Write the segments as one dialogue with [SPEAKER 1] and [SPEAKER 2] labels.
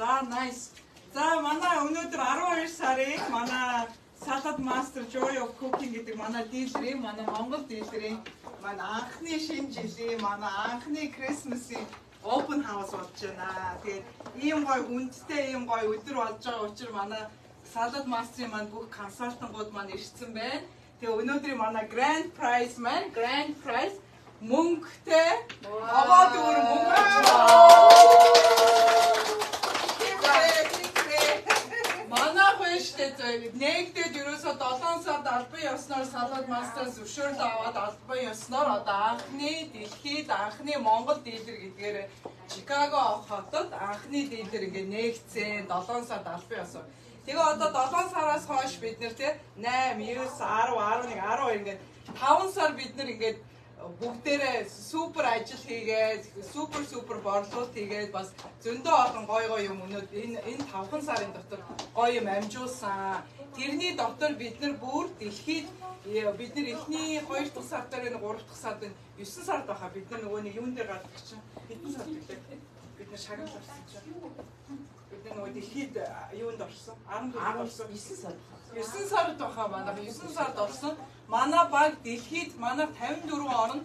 [SPEAKER 1] За nice. За манай өнөөдөр 12 сарын манай Salad Master Joy of Cooking гэдэг манай дийлэрийн манай Монгол дийлэрийн манай анхны шинэ жилийн манай анхны Christmas-ийн open house болж байна. Тэгээд ийм гоё хүндтэй ийм гоё өдөр болж байгаа учраас манай Salad Master-ийн маань бүх консалтангууд маань ирсэн байна. Тэгээ өнөөдрийн манай Grand Prize мөнгөтэй аваад өөр мөнгө манай хөөштэй нэгдээд ерөөсө 7 сард албан ёсноор Salad Master зөвшөөрөл аваад албан ёсноор одоо анхны дэлхийд анхны Монгол дийлэр гэдгээр Чикаго хотод анхны дийлэр ингээ нэгцэн 7 сард албан ёсоор. Тэгээ одоо 7 сараас хойш бид нэр те 8, 9, 10, 11, 12 ингээ 5 сар бид нэр ингээ бүгдээрээ супер ажил хийгээд супер борлуулалт хийгээд бас зөндөө олон гоё юм өнөөдөр энэ 5 сарын дотор гоё юм амжуулсан. Тэрний дотор бид нар бүр дэлхийд бид нар эхний 2 дахь сар дээр 3 дахь сард 9 сард байхаа бид нар нөгөө нэг юун дээр гадаг чинь хэдэн сард гэлээ бид нар шагнал орсон чинь бид нар нөгөө дэлхийд юунд орсон 14-нд орсон 9 сард байхаа манай 9 сард орсон. Манай баг дэлхийд манай 54 оронд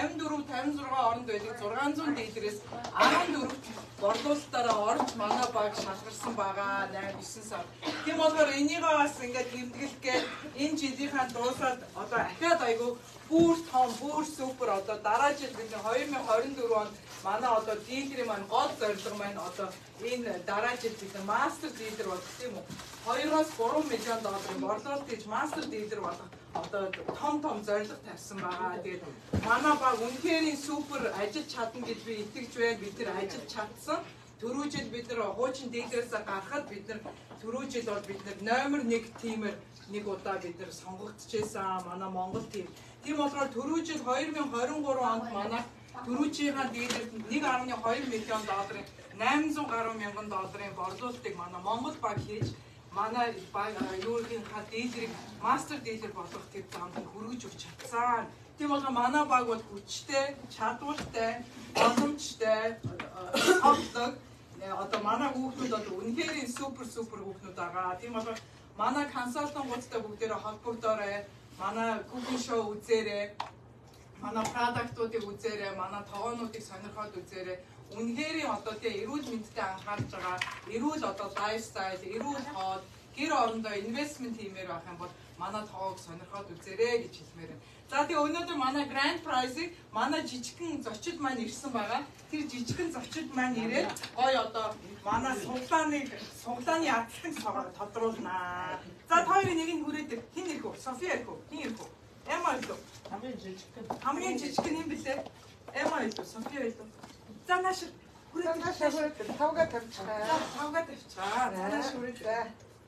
[SPEAKER 1] 56 оронд байдаг 600 дийлэрээс 14-т борлуулалтаараа орж манай баг шалгарсан байгаа 8-9 сар. Тийм болохоор энийгээ бас ингээд тэмдэглэхээр энэ жилийнхаа дуусаад одоо ахаад айгу бүр том бүр супер одоо дараа жил бид 2024 онд манай одоо дийлэрийн маань гол зорилго маань одоо энэ дараа жил бид мастер дийлэр болох тийм үү? 2-3 миллион долларын борлуулалт хийж мастер дийлэр болох одоо том зорилго тавьсан байгаа. Тэгээд манай баг үнэхээр супер ажиллаж чадна гэж би итгэж байна. Бид нэр ажиллаж чадсан. Түрүү жил бид нэр хуучин дийлэрээс гарахад бид нэр түрүү жил бол бид нэр номер 1 тимээр нэг удаа бид нэр сонгогдчихсан. Манай Монгол тим. Тийм болохоор түрүү жил 2023 онд манай түрүүчийнхаа дийлэрт 1.2 миллион долларын 800 гаруй мянган долларын борлуулалтыг манай Монгол баг хийж манай юурийнхаа дийлэрийг мастер дийлэр болгох тэр замд хүргэж өгч чадсан. Тийм болохоор манай баг бол хүчтэй, чадвартай, боломжтой, тодлог одоо манай хүүхдүүд одоо үнэхээр супер хүүхдүүд байгаа. Тийм болохоор манай консалтангуудтай бүгдээрээ холбогдоорой. Манай cooking show үзээрэй. Манай продуктуудыг үзээрэй, манай тоогоонуудыг сонирхоод үзээрэй. Үнэхээр одоо тий эрүүл мэндэд анхаарч байгаа. Эрүүл одоо лайфстайл, эрүүл хоод, гэр орондоо инвестмент хиймээр байх юм бол манай тоогоог сонирхоод үзээрэй гэж хэлмээр байна. За тий өнөөдөр манай Grand Prize-ыг манай жижигхэн зочид маань ирсэн байгаа. Тэр жижигхэн зочид маань ирээд гоё одоо манай суглааны ардталтыг тодруулнаа. За та хоёрын нэг нь хүрээдэг. Хин ирэх үү? София ирэх үү? Хин ирэх үү? Эма ирэх үү? Хамгийн жижигхэн юм блэ? Эма ирэх үү? София ирэх үү? За нааш хүрээдэг. Тавга тавьчихаа. Тавга тавьчихаа. Нааш хүрээдэг.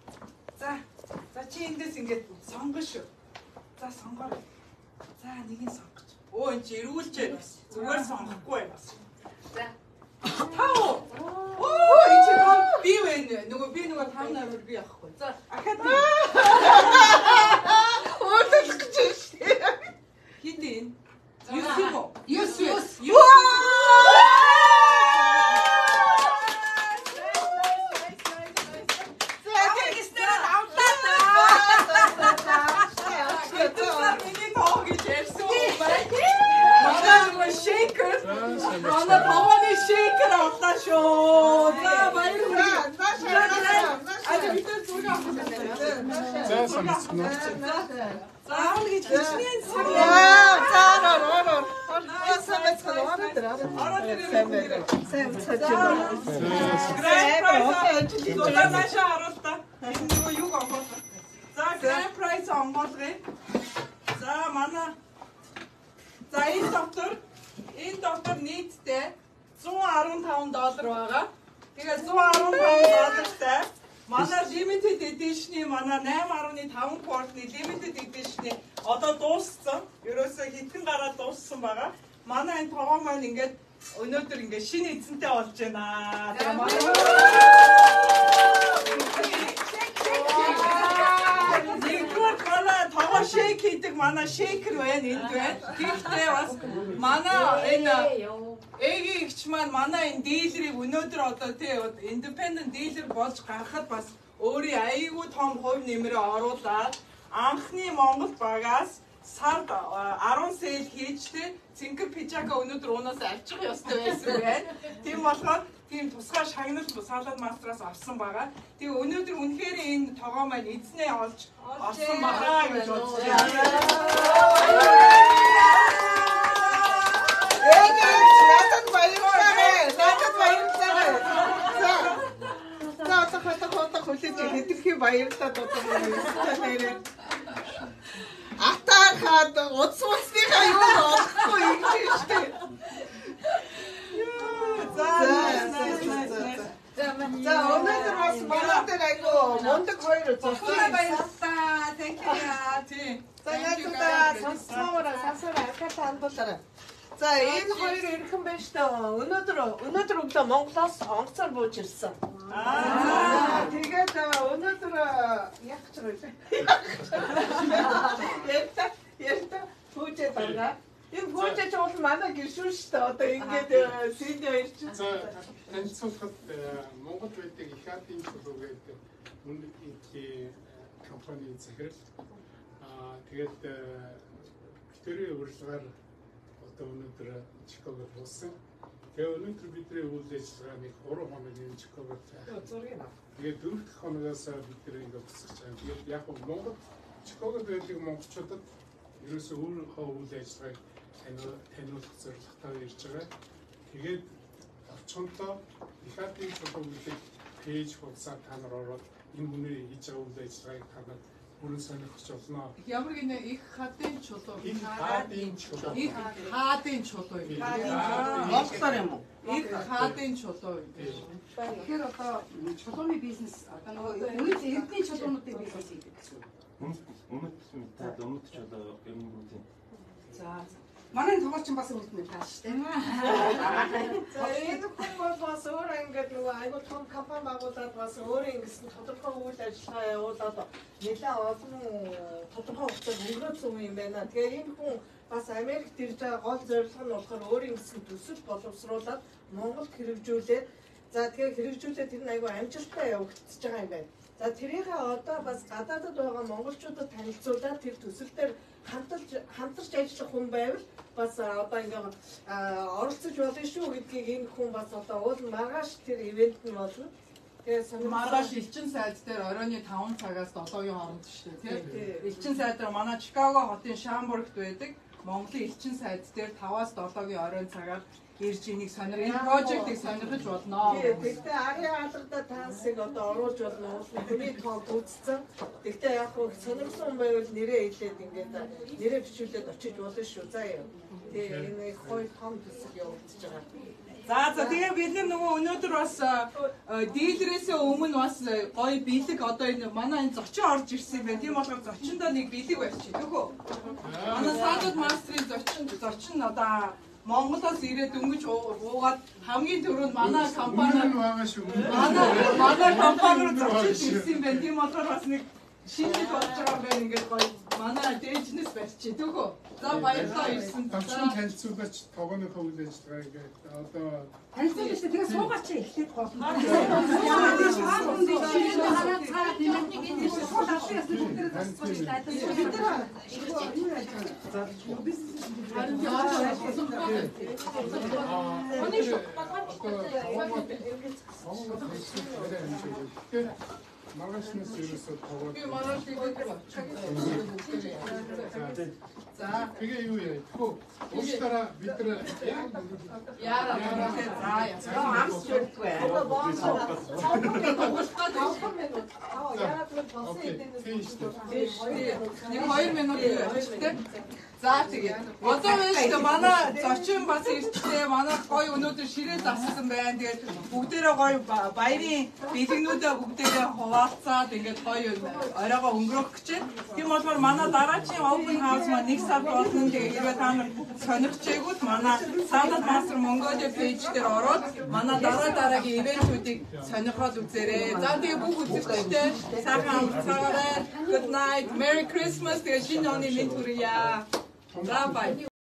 [SPEAKER 1] За чи эндээс ингээд сонгоно шүү. За сонгоо. За нэг нь сонгоч. Өө энэ чи эрүүлжээ бас. Зүгээр сонгохгүй бас. За. Тав. Оо энэ чи би вэ? Нөгөө би нөгөө 5 номер би авахгүй. За ахаад. Өөдөл гэж штэ. Хидин. Юс. Манай таваны шейкер авлаа шүү. За баярлалаа. Аа бид зүг авах. За санацгнаа. За гэж хичнээн сар. За. Grand Prize онгоолгоё. За манай. За энэ доктор нийтдээ $115 байгаа. Тэгээ $115-тай манай limited edition-ы манай 8.5 quart-ны limited edition-ы одоо дууссан. Ерөөсөө хэдхэн гараад дууссан байгаа. Манай энэ тоогоо маань ингээд өнөөдөр ингээд шинэ эзэнтэй болж байна. Тэгээ манай тоогоо шейк хийдэг манай шейкер байна энд байна. Гэхдээ бас манай энэ эгч маань манай энэ дилерийг өнөөдөр одоо тий independent dealer болж гарахад бас өөрийн аяйгуу том хувь нэмрээ оруулаад анхны Монгол багаас сард 10 сэл хийж тий цэнгэр пижака өнөөдөр уунаас авчих ёстой байсан байна. Тийм болохоор тийм тусгай шагналт салаад мастраас авсан байгаа. Тэгээ өнөөдөр үнэхээр энэ тогоо маань эзнээ олж орсон байгаа гэж бодож байна. Надад баярлалаа. За хата хүлээж хэдэрхий баярлалаа дуудсан. Атахад уцсныхаа юу олохгүй ингэж штэ. За өнөөдөр бас манайтай айгу мундаг хоёр зурсан баярлалаа. Thank you яа. За яг сонсоороо аккаунт хандуулаарай. За энэ хоёр ирхэн байна шүү дээ. Өнөөдөр өглөө Монголоос онгоцоор бууж ирсэн. Тэгээд өнөөдөр яг ч вэ? Ярта бууж байгаа. Энэ бууж бол манай гişүүн шүү дээ. Одоо ингээд синий хоёр чинь.
[SPEAKER 2] За танилцуулахад Монгол байдаг их хатын чулуу гэдэг үнэн их компани захирал. Тэгээд тэрийн урилгаар одоо өнөөдөр Чикагод болсон. Тэгээ өнөөдөр бидний үйл ажиллагааны 3 хоногийн Чикагод байна. Тэгээд 4 дахь хоногоос бид ингээд босч байгаа. Тэгээд яг Монгол Чикагод байдаг монголчуудад ерөөсөө өөрийнхөө үйл ажиллагааг таниулах зорилготой ирж байгаа. Тэгээд орчондоо их хатын чулуу гэдэг пэйж хуудасаар та нар ороод энэ хүний хийж байгаа үйл ажиллагааг та нар бүрэн сонирхож болно.
[SPEAKER 1] Ямар гинэ их хатын чулуу.
[SPEAKER 2] Их хатын чулуу.
[SPEAKER 1] Их хатын чулуу.
[SPEAKER 3] Монголоор юм уу?
[SPEAKER 1] Их хатын чулуу.
[SPEAKER 3] Тэгэхээр одоо чулууны бизнес одоо нэг эрдний чулуунуудын бизнес хийдэг гэсэн үг.
[SPEAKER 4] Өмнөд чулуу юм уу?
[SPEAKER 3] За. Манай тоглолч бас үлдэнэ тааш тийм.
[SPEAKER 5] За энэ хүмүүс бас өөр ингээд нөгөө айгуу том компани байгуулад бас өөр ингэсэн тодорхой үйл ажиллагаа явуулаад нэлээд олон тодорхой хугацаанд өнгөрөөсөн юм байна. Тэгээ энэ хүн бас Америкт ирж байгаа гол зорилго нь болохоор өөр ингэсэн төсөл боловсруулаад Монголд хэрэгжүүлээд за тэгээ хэрэгжүүлээд тэр нь айгуу амжилттай явагдаж байгаа юм байна. За тэрийг одоо бас гадаадд байгаа монголчуудад танилцуулаад тэр төсөл дээр хамтарч ажиллах хүн байвал бас одоо ингээд оролцож болно шүү гэдгийг энэ хүн бас одоо уул маргааш тэр ивент нь болно.
[SPEAKER 1] Тэгээ маргааш элчин сайд дээр оройны 5 цагаас 7-ийн хооронд шүү дээ тийм. Элчин сайд дээр манай Чикаго хотын Шамбургт байдаг. Монголын элчин сайд дээр 5-аас 7-гийн оройн цагаар ирж энийг энэ прожектыг сонирхож болно.
[SPEAKER 5] Тэгтээ ариа алгадаа таасыг одоо оруулж болно. Хүний тоог үзсэн. Тэгтээ яг хөө сонирхсан байвал нэрээ хэлээд ингээд нэрээ бичүүлээд очиж болно шүү. За яа. Тэгээ энэ хоёр том төсөл явагдаж байгаа.
[SPEAKER 1] За тэгээ бид нөгөө өнөөдөр бас дилерээсээ өмнө бас гоё бэлэг одоо энэ манай энэ зочин орж ирсэн юм байна. Тийм болохоор зочиндоо нэг бэлэг барьчих төхөө. Манай салууд мастрын зочин одоо Монголоос ирээд дөнгөж уугаад хамгийн түрүүнд манай компани
[SPEAKER 2] байгаа шүү.
[SPEAKER 1] Манай компани руу зочиж ирсэн юм байна. Тийм болохоор бас нэг шинжил болж байгаа байна. Ингээд гоё манай дэжнэс барьчих төхөө. За баярлалаа ирсэн.
[SPEAKER 2] Тавчхан танилцуулаач тогооныхоо үйл ажиллагаа ингээд одоо
[SPEAKER 3] танилцуулж шүү. Тэгээ суугаач эхлээд гол.
[SPEAKER 2] маргаашнаас ерөөсөө тоглоод.
[SPEAKER 1] Би маргааш за
[SPEAKER 2] тэгээ юу яа? Хөө ууштараа бид нар
[SPEAKER 1] яараа за
[SPEAKER 5] амс жүрдгүй. Одоо боосоо
[SPEAKER 1] нэг 2 минут явчихтэй. За тэгээд одоо байж манай зочин бас ирчихлээ. Манай гоё өнөөдөр ширээ зассан байна. Тэгээд бүгдээрээ гоё баярын бэлгнүүдээ бүгдээрээ хуваа болцоод ингээд гоё оройгоо өнгөрөх гэж байна. Тийм болохоор манай дараагийн open house маань 1 сар болно. Тэгээ хэрвээ та нар сонирхчихээгүүл манай Salad Master Mongolia page дээр ороод манай дараагийн ивэнтүүдийг сонирхоод үзээрэй. За тэгээ бүх үзэгчтэй сайхан амарцгаарай. Good night. Merry Christmas. Тэгээ шинэ оны мэнд хүргье. За бай.